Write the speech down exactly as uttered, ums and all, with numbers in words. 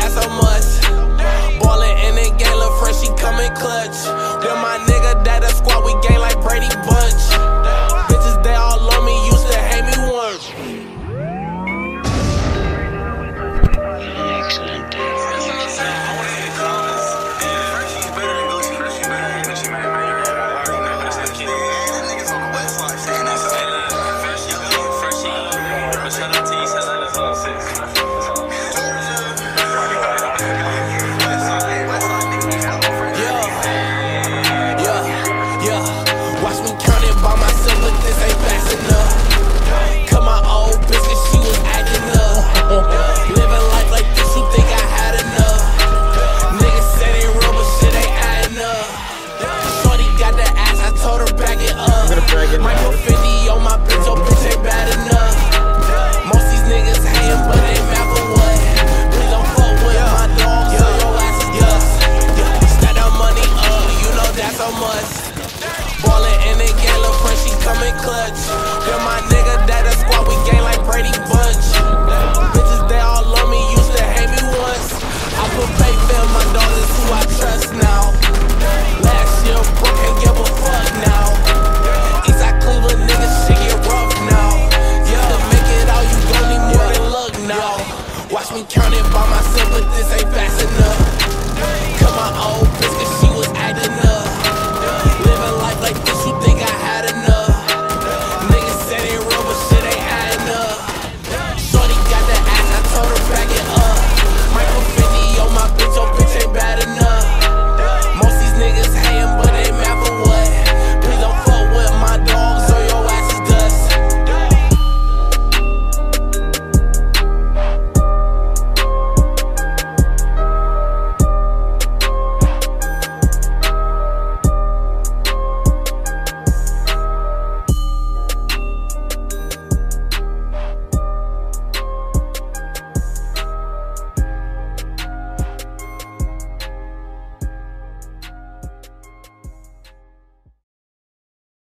that's a must. Ballin' in the game, look fresh, she coming clutch. With my nigga, that a squad, we gang like Brady Bunch. Bitches, they all love me, used to hate me once. Excellent day. Might put fifty on my bitch, your bitch ain't bad enough. Most these niggas hatin', but they mad for what? Please don't fuck with my dog, so your ass is dust. Stack that money up, you know that's a must. Ballin' in the game, look fresh, she coming clutch. With my nigga, that a squad, we gang like Brady Bunch. Bitches, they all love me, used to hate me once. I put paper in my daughters who I trust now. Last year, bro, can't give a fuck now. Watch me count it by myself, but this ain't